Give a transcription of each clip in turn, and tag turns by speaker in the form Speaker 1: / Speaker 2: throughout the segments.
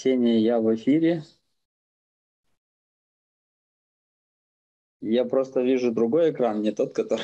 Speaker 1: Ксения, я в эфире. Я просто вижу другой экран, не тот, который...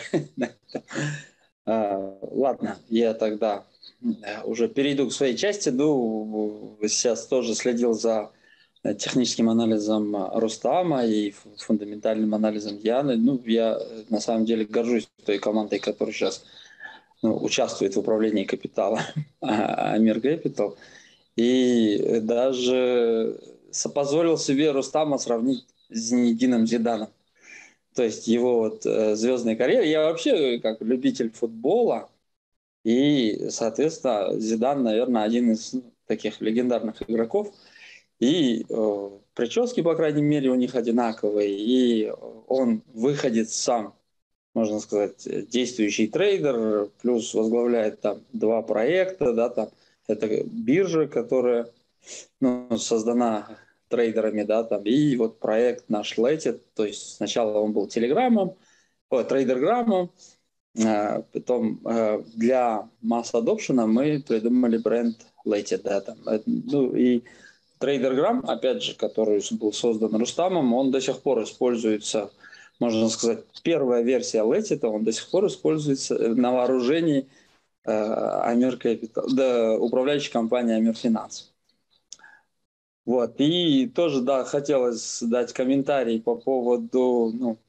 Speaker 1: Ладно, я тогда уже перейду к своей части. Сейчас тоже следил за техническим анализом Рустама и фундаментальным анализом Дианы. Я на самом деле горжусь той командой, которая сейчас участвует в управлении капиталом Амир Capital. И даже позволил себе Рустама сравнить с Зинедином Зиданом. То есть его звездная карьера. Я вообще как любитель футбола. И, соответственно, Зидан, наверное, один из таких легендарных игроков. И прически, по крайней мере, у них одинаковые. И он выходит сам, можно сказать, действующий трейдер. Плюс возглавляет там 2 проекта. Да, там, это биржа, которая создана трейдерами, да, там, и вот проект наш Latted, то есть сначала он был трейдерграммом, потом для масс адопшена мы придумали бренд Latted, да, там, и трейдерграмм, опять же, который был создан Рустамом, он до сих пор используется, можно сказать, первая версия Latted, он до сих пор используется на вооружении Амир Capital, да, управляющей компании Амир Финанс. Вот. И тоже, да, хотелось дать комментарий по поводу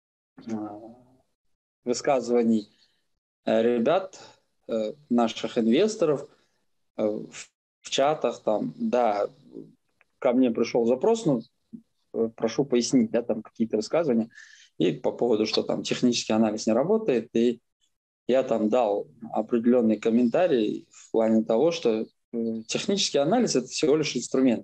Speaker 1: высказываний ребят, наших инвесторов в чатах. Там, да, ко мне пришел запрос, прошу пояснить, да, там какие-то высказывания. И по поводу, что там технический анализ не работает. И я там дал определенный комментарий в плане того, что технический анализ – это всего лишь инструмент.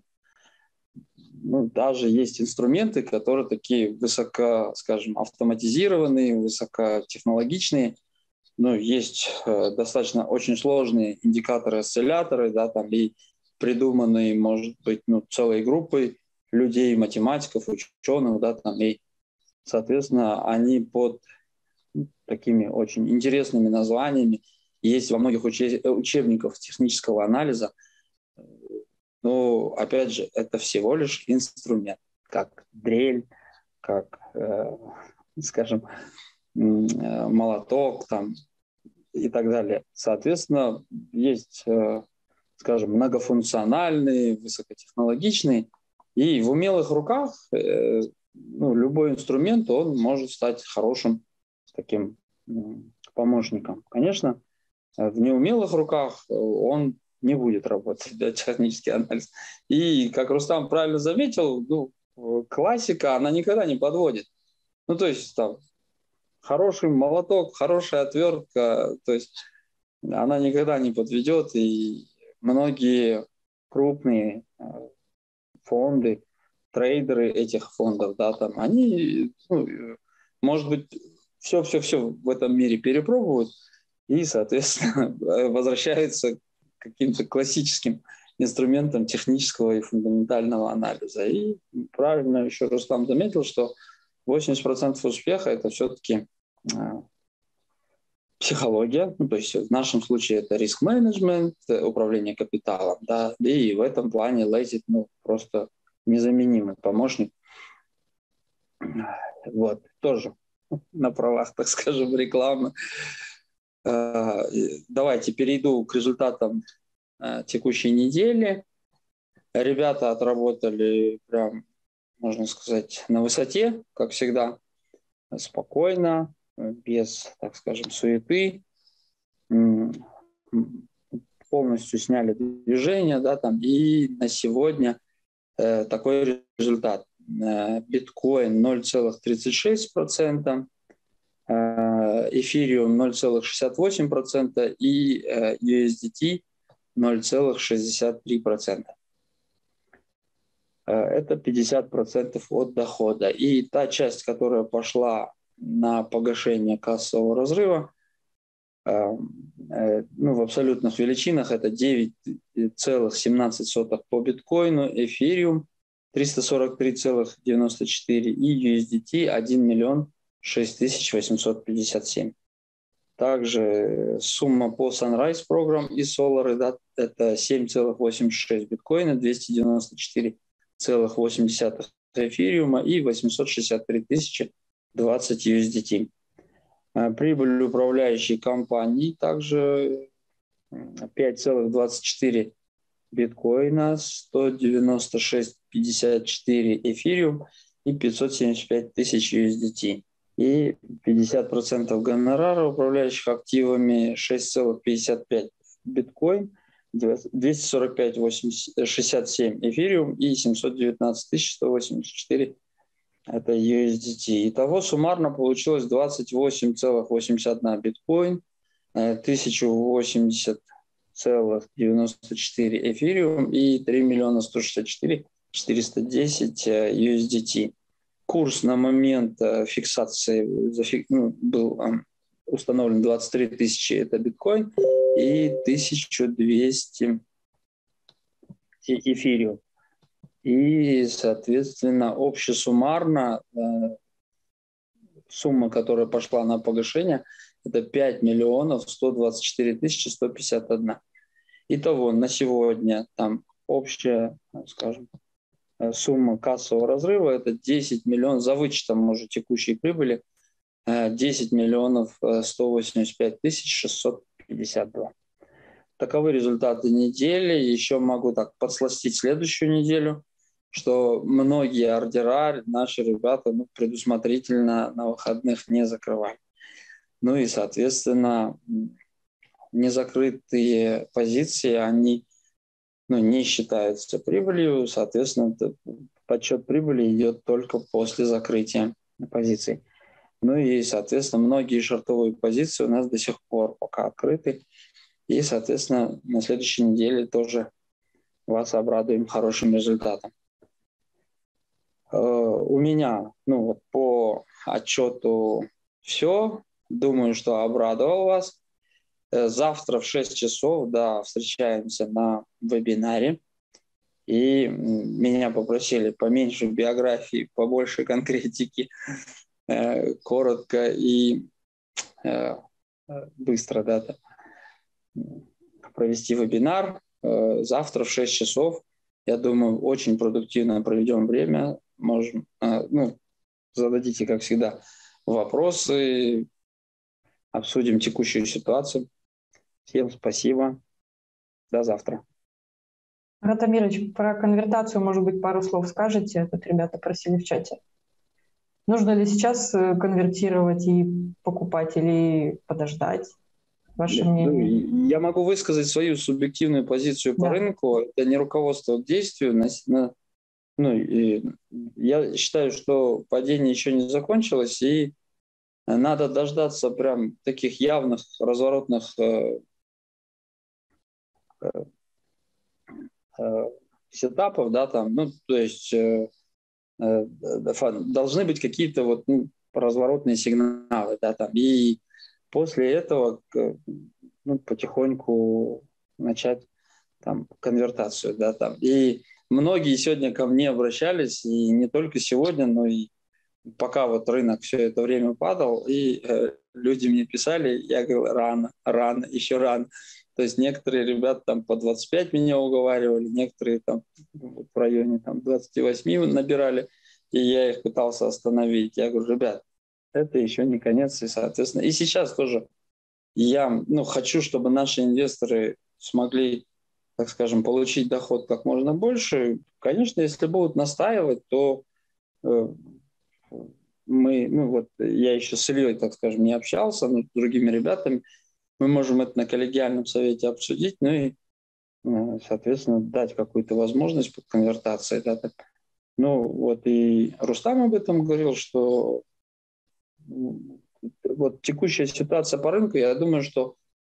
Speaker 1: Даже есть инструменты, которые такие высоко, скажем, автоматизированные, высокотехнологичные. Есть достаточно очень сложные индикаторы-осцилляторы, да, там и придуманные, может быть, целой группой людей, математиков, ученых, да, там, и, соответственно, они под такими очень интересными названиями есть во многих учебниках технического анализа. Но, опять же, это всего лишь инструмент, как дрель, как, скажем, молоток там, и так далее. Соответственно, есть, скажем, многофункциональные, высокотехнологичные, и в умелых руках любой инструмент, он может стать хорошим таким помощником. Конечно, в неумелых руках он не будет работать, да, технический анализ. И, как Рустам правильно заметил, классика, она никогда не подводит. То есть там хороший молоток, хорошая отвертка, то есть она никогда не подведет. И многие крупные фонды, трейдеры этих фондов, да, там, они, может быть, все в этом мире перепробуют, и, соответственно, возвращаются к каким-то классическим инструментам технического и фундаментального анализа. И правильно еще Рустам заметил, что 80% успеха – это все-таки психология, то есть в нашем случае это риск-менеджмент, управление капиталом, да, и в этом плане Latted просто незаменимый помощник. Вот, тоже на правах, так скажем, рекламы. Давайте перейду к результатам текущей недели. Ребята отработали прям, можно сказать, на высоте, как всегда, спокойно, без, так скажем, суеты. Полностью сняли движение, да, там, и на сегодня такой результат. Биткоин 0,36%, эфириум 0,68% и USDT 0,63%. Это 50% от дохода. И та часть, которая пошла на погашение кассового разрыва, в абсолютных величинах это 9,17 по биткоину, эфириум 343,94 и USDT 1 миллион 6 857. Также сумма по Sunrise Program и Solar, да, это 7,86 биткоина, 294,8 эфириума и 863 тысячи 20 USDT. Прибыль управляющей компании также 5,24 биткоина, 196,54 эфириум и 575 тысяч USDT. И 50% гонорара управляющих активами 6,55 биткоин, 245,67 эфириум и 719 184 это USDT. Итого суммарно получилось 28,81 биткоин, 1080,94 эфириум и 3 миллиона 164 410 USDT. Курс на момент фиксации был установлен 23 тысячи, это биткоин, и 1200 эфириум. И, соответственно, общесуммарно сумма, которая пошла на погашение, это 5 миллионов 124 тысячи 151. Итого на сегодня там общая, скажем, сумма кассового разрыва это 10 миллионов, за вычетом уже текущей прибыли, 10 миллионов 185 тысяч 652. Таковы результаты недели. Еще могу так подсластить следующую неделю, что многие ордера наши ребята предусмотрительно на выходных не закрывали. Ну и, соответственно, незакрытые позиции, они не считаются прибылью, соответственно, подсчет прибыли идет только после закрытия позиций. Ну и, соответственно, многие шортовые позиции у нас до сих пор пока открыты. И, соответственно, на следующей неделе тоже вас обрадуем хорошим результатом. У меня, по отчету все. Думаю, что обрадовал вас. Завтра в 6 часов, встречаемся на вебинаре. И меня попросили поменьше биографии, побольше конкретики, коротко и быстро провести вебинар. Завтра в 6 часов, я думаю, очень продуктивно проведем время. Можем, зададите, как всегда, вопросы, обсудим текущую ситуацию. Всем спасибо. До завтра.
Speaker 2: Марат Амирович, про конвертацию, может быть, пару слов скажете? Тут ребята просили в чате. Нужно ли сейчас конвертировать и покупать или подождать? Ваше мнение?
Speaker 1: Я могу высказать свою субъективную позицию по рынку. Это не руководство к действию. Я считаю, что падение еще не закончилось, и надо дождаться прям таких явных разворотных сетапов, то есть должны быть какие-то разворотные сигналы, и после этого потихоньку начать конвертацию, И многие сегодня ко мне обращались, и не только сегодня, но и пока рынок все это время падал, и люди мне писали, я говорил, рано, еще рано. То есть некоторые ребята по 25 меня уговаривали, некоторые в районе 28 набирали, и я их пытался остановить. Я говорю, ребят, это еще не конец, и, соответственно, и сейчас тоже я хочу, чтобы наши инвесторы смогли, так скажем, получить доход как можно больше. Конечно, если будут настаивать, то я еще с Ильей, так скажем, не общался, но с другими ребятами. Мы можем это на коллегиальном совете обсудить, и, соответственно, дать какую-то возможность под конвертацией. И Рустам об этом говорил, что текущая ситуация по рынку, я думаю, что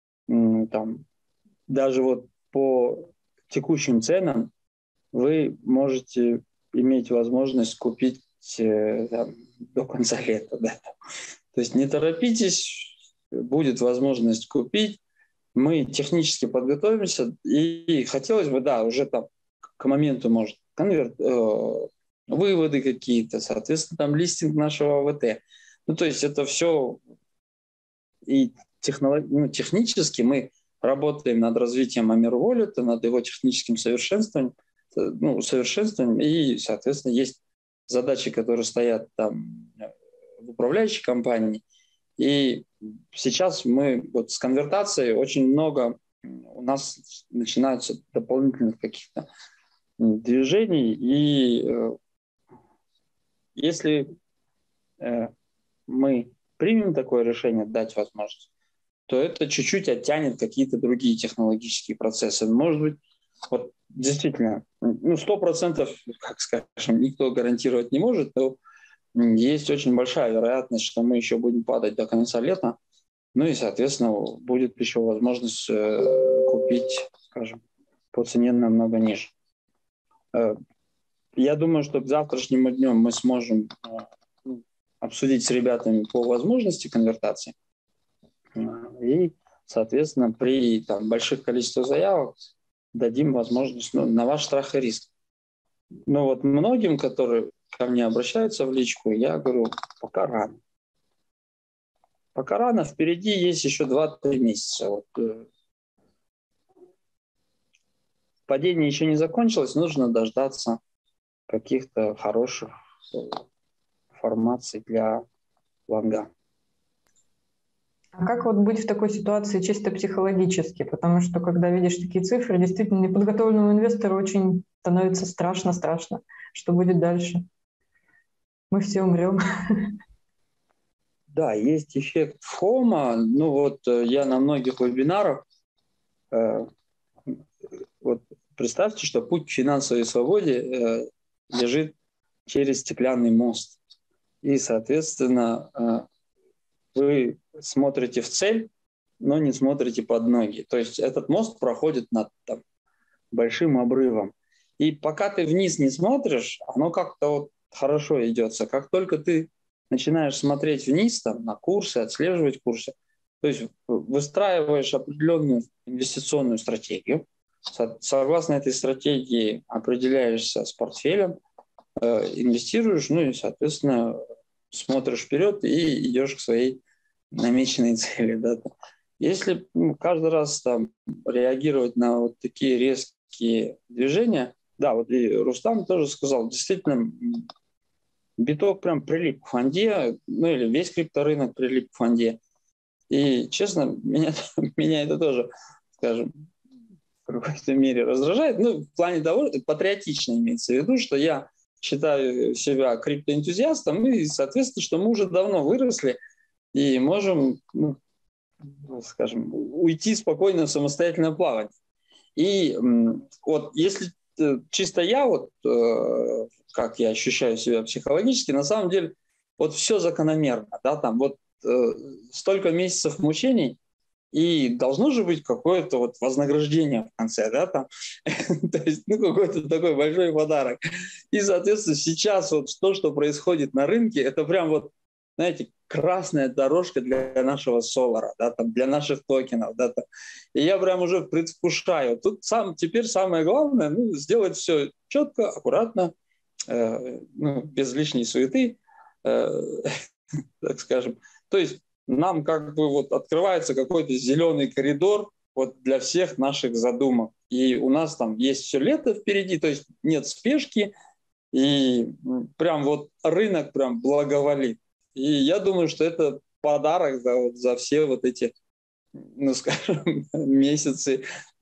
Speaker 1: даже по текущим ценам вы можете иметь возможность купить до конца лета. То есть не торопитесь, будет возможность купить. Мы технически подготовимся, и хотелось бы, уже к моменту, может, выводы какие-то, соответственно, листинг нашего АВТ. То есть это все и технически мы работаем над развитием Амир-Wallet, над его техническим совершенствованием, и, соответственно, есть задачи, которые стоят там в управляющей компании. И сейчас мы вот с конвертацией очень много у нас начинаются дополнительных каких-то движений. И если мы примем такое решение, дать возможность, то это чуть-чуть оттянет какие-то другие технологические процессы. Может быть, вот действительно, 100%, как скажем, никто гарантировать не может, но есть очень большая вероятность, что мы еще будем падать до конца лета. Ну и, соответственно, будет еще возможность купить, скажем, по цене намного ниже. Я думаю, что к завтрашнему дню мы сможем обсудить с ребятами по возможности конвертации. И, соответственно, при больших количествах заявок дадим возможность на ваш страх и риск. Но вот многим, которые ко мне обращаются в личку, я говорю, пока рано. Пока рано, впереди есть еще 2-3 месяца. Вот, падение еще не закончилось, нужно дождаться каких-то хороших формаций для лонга.
Speaker 2: А как вот быть в такой ситуации чисто психологически? Потому что, когда видишь такие цифры, действительно неподготовленному инвестору очень становится страшно, что будет дальше. Мы все умрем.
Speaker 1: Да, есть эффект ФОМа. Ну вот я на многих вебинарах, вот представьте, что путь к финансовой свободе лежит через стеклянный мост. И, соответственно, вы смотрите в цель, но не смотрите под ноги. То есть этот мост проходит над большим обрывом. И пока ты вниз не смотришь, оно как-то вот хорошо идется. Как только ты начинаешь смотреть вниз на курсы, отслеживать курсы, то есть выстраиваешь определенную инвестиционную стратегию, согласно этой стратегии определяешься с портфелем, инвестируешь, ну и, соответственно, смотришь вперед и идешь к своей намеченной цели. Да. Если каждый раз реагировать на вот такие резкие движения, да, вот и Рустам тоже сказал, действительно, биток прям прилип к фонде, ну или весь крипторынок прилип к фонде. И, честно, меня это тоже, скажем, в какой-то мере раздражает. Ну, в плане того, патриотично имеется в виду, что я считаю себя криптоэнтузиастом, и, соответственно, что мы уже давно выросли и можем, скажем, уйти спокойно в самостоятельное плавание. И вот если чисто я, вот как я ощущаю себя психологически, на самом деле вот все закономерно, да, там вот столько месяцев мучений, и должно же быть какое-то вот вознаграждение в конце, да, там, то есть, какой-то такой большой подарок. И, соответственно, сейчас вот то, что происходит на рынке, это прям вот, знаете, красная дорожка для нашего Солара, да, там, для наших токенов, да, там. И я прям уже предвкушаю. Тут теперь самое главное, сделать все четко, аккуратно, без лишней суеты, так скажем. То есть нам как бы вот открывается какой-то зеленый коридор вот для всех наших задумок. И у нас там есть все лето впереди, то есть нет спешки, и прям вот рынок прям благоволит. И я думаю, что это подарок за все вот эти, скажем, месяцы,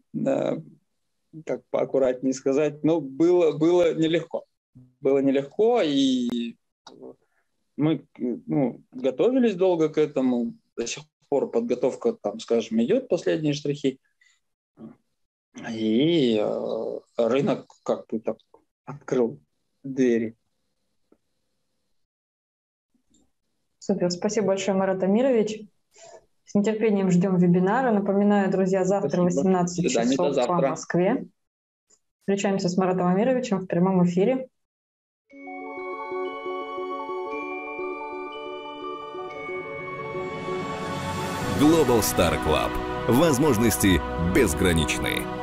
Speaker 1: как поаккуратнее сказать, но было нелегко. Было нелегко, и мы готовились долго к этому. До сих пор подготовка, скажем, идет, последние штрихи. И рынок как бы так открыл двери.
Speaker 2: Супер. Спасибо большое, Марат Амирович. С нетерпением ждем вебинара. Напоминаю, друзья, завтра 18 часов по Москве. Встречаемся с Маратом Амировичем в прямом эфире.
Speaker 3: Global Star Club. Возможности безграничны.